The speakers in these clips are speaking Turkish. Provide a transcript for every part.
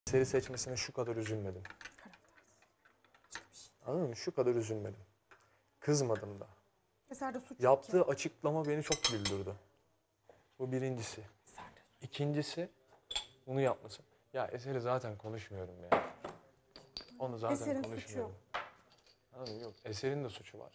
Seri seçmesine şu kadar üzülmedim. Anladın mı? Şu kadar üzülmedim. Kızmadım da. Eser'de suç Yaptığı yok ki. açıklama beni çok güldürdü. Bu birincisi. İkincisi bunu yapması. Ya Eser'i zaten konuşmuyorum ya. Onu zaten Eser'in konuşmuyorum. suçu yok. Anladın mı? Yok. Eser'in de suçu var.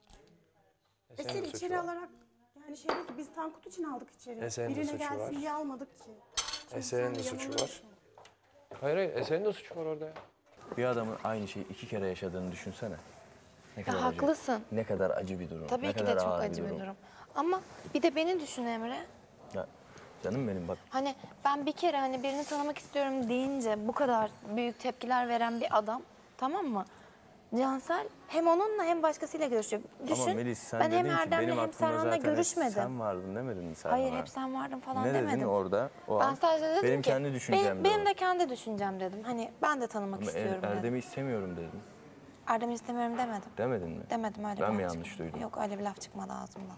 Eser'in Eser'i de suçu içeri var. alarak yani şey değil ki biz Tankut için aldık içeri. Eser'in de Birine suçu gelsin var. diye almadık ki. Çünkü Eser'in sen de suçu var. yanılıyorsun. Hayır hayır, Eser'in de suçu var orada ya. Bir adamın aynı şeyi 2 kere yaşadığını düşünsene. Ne kadar Ya acı. haklısın. Ne kadar acı bir durum. Tabii ne ki kadar de çok ağır acı bir durum. Ama bir de beni düşün Emre. Ya, canım benim bak. Hani ben bir kere hani birini tanımak istiyorum deyince bu kadar büyük tepkiler veren bir adam, tamam mı? Cansel hem onunla hem başkasıyla görüşüyor. Düşün, Ama Melis sen ben hem dedin ki Erdem'le benim hem aklımda Serhan'la zaten hep görüşmedim. sen vardın demedin mi Serhan'a? Hayır hep sen vardın falan ne demedim. dedin orada o Ben an? sadece dedim benim ki kendi düşüncemdi benim o. de kendi düşüncem dedim. Hani ben de tanımak Ama istiyorum dedim. Erdem'i istemiyorum dedim. Erdem'i istemiyorum demedim. Demedin mi? Demedim öyle Ben bir mi laf yanlış çıkmadı. duydum? Yok öyle bir laf çıkmadı ağzımdan.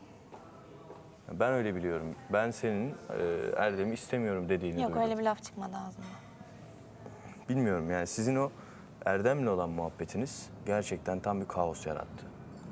Ben öyle biliyorum. Ben senin Erdem'i istemiyorum dediğini Yok duydum. öyle bir laf çıkmadı ağzımdan. Bilmiyorum yani sizin o Erdem'le olan muhabbetiniz gerçekten tam bir kaos yarattı.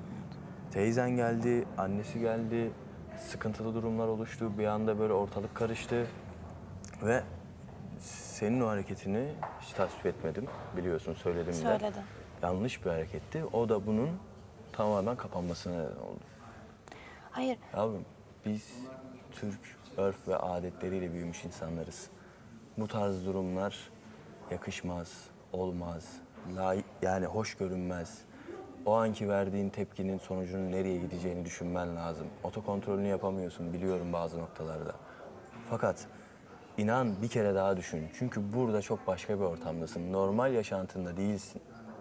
Teyzen geldi, annesi geldi, sıkıntılı durumlar oluştu, bir anda böyle ortalık karıştı. Ve senin o hareketini hiç tasvip etmedim, biliyorsun söyledim de. Söyledim. Yanlış bir hareketti, o da bunun tamamen kapanmasına neden oldu. Hayır. Yavrum biz Türk örf ve adetleriyle büyümüş insanlarız. Bu tarz durumlar yakışmaz, olmaz, yani hoş görünmez. O anki verdiğin tepkinin sonucunun nereye gideceğini düşünmen lazım. Otokontrolünü yapamıyorsun biliyorum bazı noktalarda. Fakat inan bir kere daha düşün. Çünkü burada çok başka bir ortamdasın. Normal yaşantında değilsin.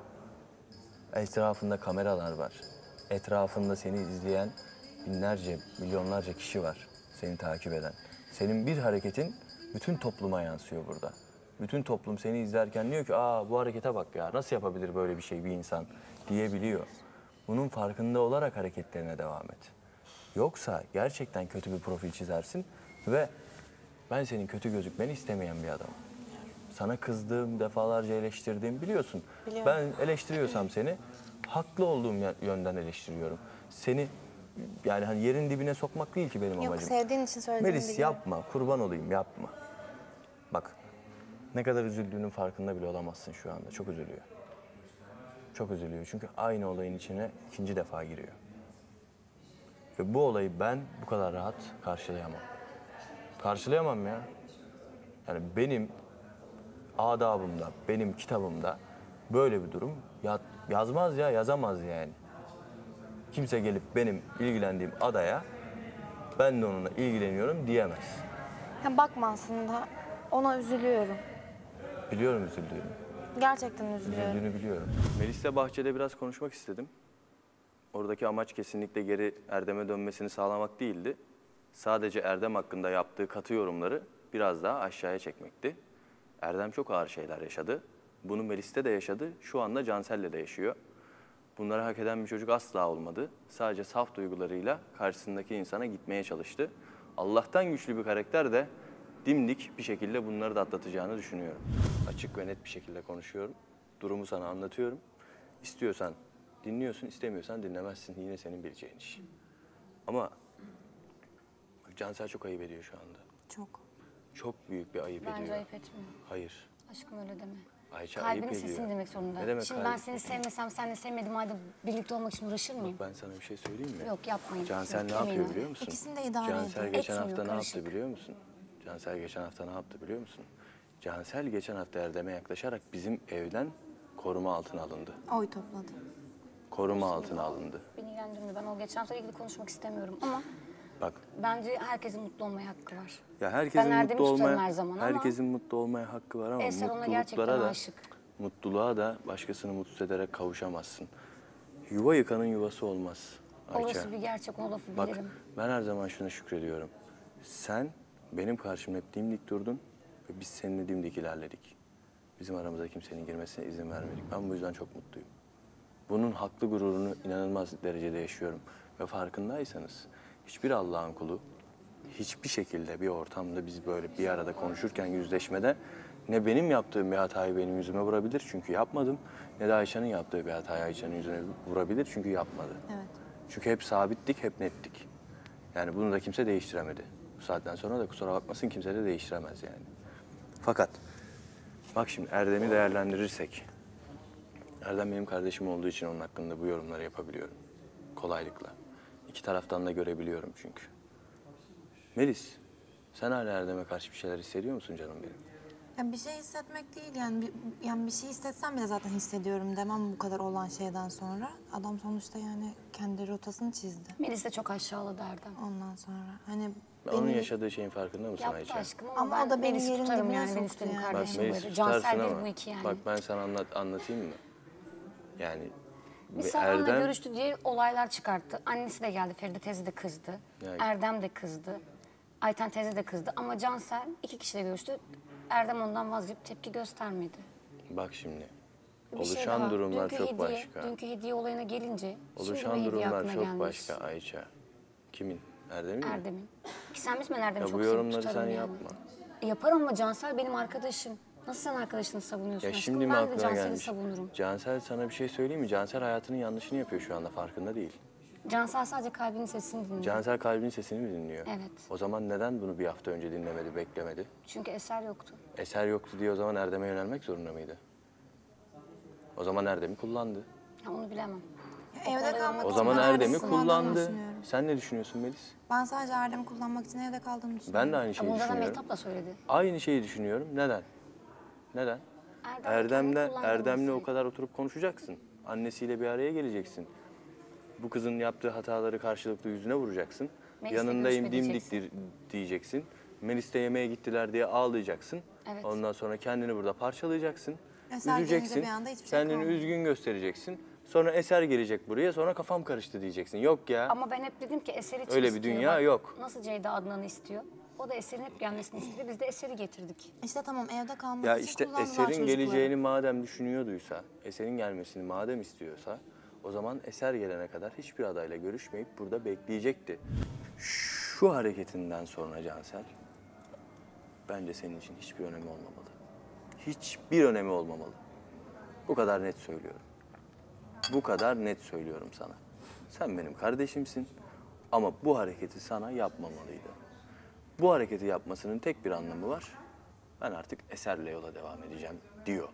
Etrafında kameralar var. Etrafında seni izleyen binlerce, milyonlarca kişi var seni takip eden. Senin bir hareketin bütün topluma yansıyor burada. Bütün toplum seni izlerken diyor ki aa bu harekete bak ya nasıl yapabilir böyle bir şey bir insan diyebiliyor. Bunun farkında olarak hareketlerine devam et. Yoksa gerçekten kötü bir profil çizersin ve ben senin kötü gözükmeni istemeyen bir adamım. Sana kızdığım, defalarca eleştirdiğim biliyorsun. Biliyorum. Ben eleştiriyorsam seni haklı olduğum yönden eleştiriyorum. Seni yani hani yerin dibine sokmak değil ki benim Yok amacım. sevdiğin için söylediğimi Melis biliyorum. yapma, kurban olayım yapma. Bak ne kadar üzüldüğünün farkında bile olamazsın şu anda. Çok üzülüyor. Çok üzülüyor çünkü aynı olayın içine ikinci defa giriyor. Ve bu olayı ben bu kadar rahat karşılayamam. Karşılayamam ya. Yani benim adabımda, benim kitabımda böyle bir durum yazmaz ya, yazamaz yani. Kimse gelip benim ilgilendiğim adaya ben de onunla ilgileniyorum diyemez. Ya bakma aslında ona üzülüyorum. Biliyorum üzüldüğünü. Gerçekten üzülüyorum. Üzüldüğünü biliyorum. Melis'le bahçede biraz konuşmak istedim. Oradaki amaç kesinlikle geri Erdem'e dönmesini sağlamak değildi. Sadece Erdem hakkında yaptığı katı yorumları biraz daha aşağıya çekmekti. Erdem çok ağır şeyler yaşadı. Bunu Melis'te de yaşadı. Şu anda Cansel'le de yaşıyor. Bunları hak eden bir çocuk asla olmadı. Sadece saf duygularıyla karşısındaki insana gitmeye çalıştı. Allah'tan güçlü bir karakter de dimdik bir şekilde bunları da atlatacağını düşünüyorum. Açık ve net bir şekilde konuşuyorum. Durumu sana anlatıyorum. İstiyorsan dinliyorsun, istemiyorsan dinlemezsin. Yine senin bileceğin iş. Ama Cansel çok ayıp ediyor şu anda. Çok. Çok büyük bir ayıp ediyor. Bence ayıp etmiyor. Hayır. Aşkım öyle deme. Ayça ayıp Kalbinin ediyor. sesini demek zorunda. Ne demek Şimdi kalbin? ben seni sevmesem, sen de sevmediğim halde birlikte olmak için uğraşır mıyım? Ben sana bir şey söyleyeyim mi? Yok yapmayın. Cansel Yok, ne yapıyor eminim. biliyor musun? İkisini de idare Cansel ediyor. geçen Etmiyor, hafta ne karışık. yaptı biliyor musun? Cansel geçen hafta ne yaptı biliyor musun? Cansel geçen hafta Erdem'e yaklaşarak bizim evden koruma altına alındı. Oy topladı. Koruma altına alındı. Beni ilgilendirmiyor. Ben o geçen hafta ilgili konuşmak istemiyorum ama Bak bence herkesin mutlu olmaya hakkı var. ya herkesin Ben Erdem'i mutlu tutarım olmaya her zaman ama herkesin mutlu olmaya hakkı var ama Eser ona gerçekten mutluluklara da aşık. mutluluğa da başkasını mutsuz ederek kavuşamazsın. Yuva yıkanın yuvası olmaz Ayça. Orası bir gerçek, o lafı Bak bilirim. ben her zaman şuna şükrediyorum. Sen benim karşımda hep dimdik durdun ve biz seninle dimdik ilerledik. Bizim aramıza kimsenin girmesine izin vermedik. Ben bu yüzden çok mutluyum. Bunun haklı gururunu inanılmaz derecede yaşıyorum. Ve farkındaysanız hiçbir Allah'ın kulu hiçbir şekilde bir ortamda biz böyle bir arada konuşurken yüzleşmede Ne benim yaptığım bir hatayı benim yüzüme vurabilir çünkü yapmadım. Ne de Ayşe'nin yaptığı bir hatayı Ayşe'nin yüzüne vurabilir çünkü yapmadı. Evet. Çünkü hep sabittik, hep nettik. Yani bunu da kimse değiştiremedi. Bu saatten sonra da kusura bakmasın kimse de değiştiremez yani. Fakat bak şimdi Erdem'i değerlendirirsek. Erdem benim kardeşim olduğu için onun hakkında bu yorumları yapabiliyorum. Kolaylıkla. İki taraftan da görebiliyorum çünkü. Melis, sen hala Erdem'e karşı bir şeyler hissediyor musun canım benim? Ya bir şey hissetmek değil yani bir şey hissetsem bile zaten hissediyorum demem bu kadar olan şeyden sonra. Adam sonuçta yani kendi rotasını çizdi Melis de çok aşağıladı Erdem. ondan sonra. Hani Onun beni yaşadığı şeyin farkında mısın Yaptı Ayça? aşkım Ama ama o ben da beni Melis'i yerin tutarım dibine yani. Melis soktu benim yani. Bak kardeşim Melis böyle. tutarsın Cansel ama bir bu iki yani. bak ben sana anlatayım mı? Yani Biz bir Serhan'la Erdem görüştü diye olaylar çıkarttı. Annesi de geldi, Feride teyze de kızdı. Yani- Erdem de kızdı. Ayten teyze de kızdı. Ama Cansel iki kişiyle görüştü. Erdem ondan vazgeçip tepki göstermedi. bak şimdi. Bir şey Oluşan daha. durumlar Dünkü çok hediye, başka. Dünkü hediye olayına gelince Oluşan şimdi bir hediye durumlar aklına çok gelmiş. başka Ayça. Kimin? Erdem'in mi? Erdem'in. Ki sen biz ben Erdem'i Ya çok bu sevip yorumları tutarım sen yani. yapma. Yaparım ama Cansel benim arkadaşım. Nasıl sen arkadaşını savunuyorsun Ya aşkım? şimdi mi Ben de aklına Cansel'i gelmiş? savunurum. Cansel sana bir şey söyleyeyim mi? Cansel hayatının yanlışını yapıyor şu anda farkında değil. Cansel sadece kalbinin sesini dinliyor. Cansel kalbinin sesini mi dinliyor? Evet. O zaman neden bunu bir hafta önce dinlemedi, beklemedi? Çünkü eser yoktu. Eser yoktu diye o zaman Erdem'e yönelmek zorunda mıydı? O zaman Erdem'i kullandı. Ya onu bilemem. evde kalmak O için zaman ben Erdem'i kullandığını kullandı. düşünüyorum. Sen ne düşünüyorsun Melis? Ben sadece Erdem'i kullanmak için evde kaldığını düşünüyorum. Ben de aynı Ya şeyi bunu zaten düşünüyorum. Mehtap da söyledi. Aynı şeyi düşünüyorum. Neden? Neden? Erdem'le o kadar oturup konuşacaksın. Annesiyle bir araya geleceksin. Bu kızın yaptığı hataları karşılıklı yüzüne vuracaksın. Melis'le Yanındayım görüşme dimdik diyeceksin. Melis'te yemeğe gittiler diye ağlayacaksın. Evet. Ondan sonra kendini burada parçalayacaksın. Eser gelince Üzeceksin. bir anda hiçbir şey Kendini kalmıyor. üzgün göstereceksin. Sonra Eser gelecek buraya. Sonra kafam karıştı diyeceksin. Yok ya. Ama ben hep dedim ki Eser için Öyle bir istiyor. dünya Bak, yok. Nasıl Ceyda Adnan'ı istiyor? O da Eser'in hep gelmesini istedi. Biz de Eser'i getirdik. İşte tamam evde kalmak Ya için işte kullandılar Eser'in çocukları. geleceğini madem düşünüyorduysa, Eser'in gelmesini madem istiyorsa, o zaman Eser gelene kadar hiçbir adayla görüşmeyip burada bekleyecekti. Şu hareketinden sonra Cansel, bence senin için hiçbir önemi olmamalı. Hiçbir önemi olmamalı. Bu kadar net söylüyorum. Bu kadar net söylüyorum sana. Sen benim kardeşimsin ama bu hareketi sana yapmamalıydı. Bu hareketi yapmasının tek bir anlamı var. Ben artık Eser'le yola devam edeceğim diyor.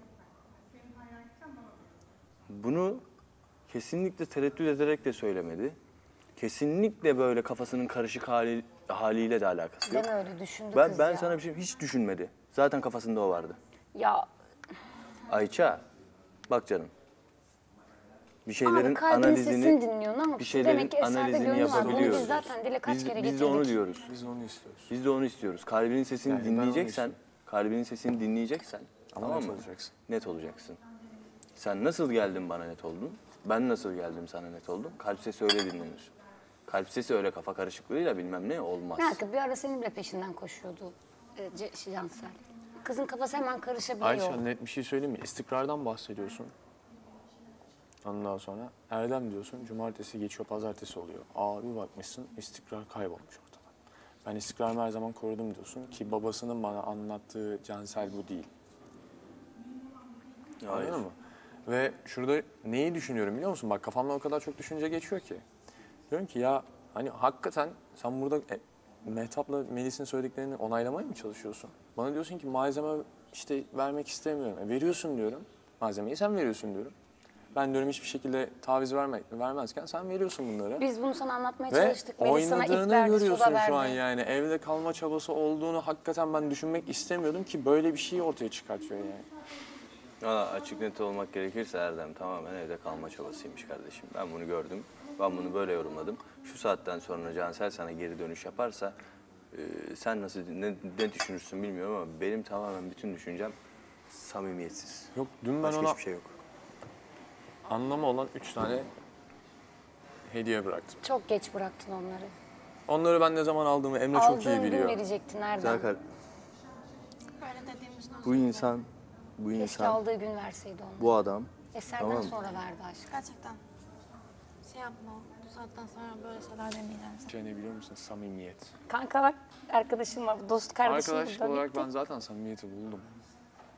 Bunu kesinlikle tereddüt ederek de söylemedi. Kesinlikle böyle kafasının karışık haliyle de alakası yok. Deme öyle düşündü Ben, kız ben ya. sana bir şey hiç düşünmedi. Zaten kafasında o vardı. Ya Ayça, bak canım. Bir abi şeylerin kalbinin sesini analizini, dinliyor. Ne yapsın? bir şeylerin Demek ki Eser'de analizini gönlü var. Bunu yapabiliyoruz. biz zaten dile kaç kere getirdik. Biz de onu diyoruz. Biz onu istiyoruz. Biz de onu istiyoruz. Kalbinin sesini Yani ben onu dinleyeceksen, istiyorum. kalbinin sesini dinleyeceksen, Ama tamam net mı? olacaksın. Net olacaksın. Sen nasıl geldin bana net oldun? Ben nasıl geldim sana net oldum? Kalp sesi öyle dinlenir. Kalp sesi öyle kafa karışıklığıyla bilmem ne olmaz. Belki bir ara senin bile peşinden koşuyordu Cansel. Kızın kafası hemen karışabiliyor. Ayşe net bir şey söyleyeyim mi? İstikrardan bahsediyorsun. Ondan sonra Erdem diyorsun, cumartesi geçiyor, pazartesi oluyor. Bir bakmışsın, istikrar kaybolmuş ortadan. Ben istikrarımı her zaman korudum diyorsun ki babasının bana anlattığı Cansel bu değil. Hayır. Anladın mı? Ve şurada neyi düşünüyorum biliyor musun? Bak kafamdan o kadar çok düşünce geçiyor ki. Diyorum ki ya hani hakikaten sen burada Mehtap'la Melis'in söylediklerini onaylamaya mı çalışıyorsun? Bana diyorsun ki malzeme işte vermek istemiyorum. Veriyorsun diyorum. Malzemeyi sen veriyorsun diyorum. Ben diyorum hiçbir şekilde taviz vermezken sen veriyorsun bunları. Biz bunu sana anlatmaya Ve çalıştık. Melis sana ip oynadığını verdi, görüyorsun soda verdi. şu an yani. Evde kalma çabası olduğunu hakikaten ben düşünmek istemiyordum ki böyle bir şeyi ortaya çıkartıyor yani. Açık net olmak gerekirse Erdem tamamen evde kalma çabasıymış kardeşim. Ben bunu gördüm. Ben bunu böyle yorumladım. Şu saatten sonra Cansel sana geri dönüş yaparsa sen nasıl ne düşünürsün bilmiyorum ama benim tamamen bütün düşüncem samimiyetsiz. Yok dün ben Başka ona hiçbir şey yok. anlamı olan 3 tane hediye bıraktım. Çok geç bıraktın onları. Onları ben ne zaman aldığımı Emre çok iyi Aldığın gün biliyor. verecektin Erdem. Zaten Böyle dediğimizden bu Keşke insan, aldığı gün verseydi onu. bu adam Eserden Tamam. sonra verdi aşkım. gerçekten şey yapma. Bu saatten sonra böyle şeyler demeyeceğim sana. Şey ne biliyor musun? Samimiyet. Kanka bak arkadaşım var, dost kardeşim. Arkadaşlık burada olarak bitti. ben zaten samimiyeti buldum.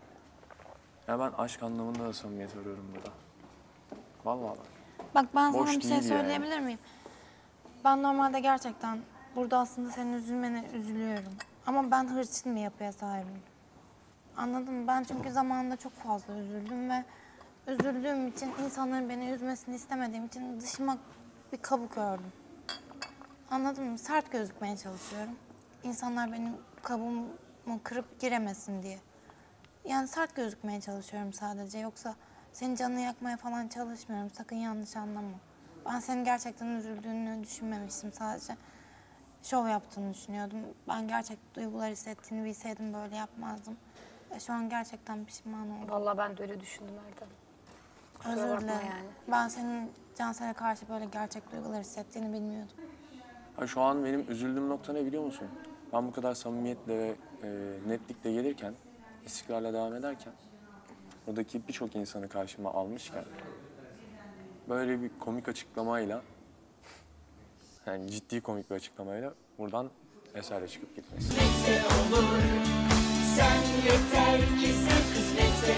Ya ben aşk anlamında da samimiyet arıyorum burada. Vallahi bak. Bak ben Boş sana bir şey değil yani. söyleyebilir miyim? Ben normalde gerçekten burada aslında senin üzülmene üzülüyorum. Ama ben hırçın bir yapıya sahibim. Anladın mı? Ben çünkü zamanında çok fazla üzüldüm ve üzüldüğüm için, insanların beni üzmesini istemediğim için dışıma bir kabuk ördüm. Anladın mı? Sert gözükmeye çalışıyorum. İnsanlar benim kabuğumu kırıp giremesin diye. Yani sert gözükmeye çalışıyorum sadece. Yoksa senin canını yakmaya falan çalışmıyorum. Sakın yanlış anlama. Ben senin gerçekten üzüldüğünü düşünmemiştim sadece. Şov yaptığını düşünüyordum. Ben gerçek duygular hissettiğini bilseydim böyle yapmazdım. Şu an gerçekten pişman oldum. Vallahi ben de öyle düşündüm Erdem. Kusura Özür bakma dilerim. yani. Ben senin Cansel'e karşı böyle gerçek duygular hissettiğini bilmiyordum. Ha, şu an benim üzüldüğüm nokta ne biliyor musun? Ben bu kadar samimiyetle ve netlikle gelirken, istikrarla devam ederken, buradaki birçok insanı karşıma almışken, böyle bir komik açıklamayla, yani ciddi komik bir açıklamayla buradan Eser'le çıkıp gitmesi. Sen yeter ki sen kısmetse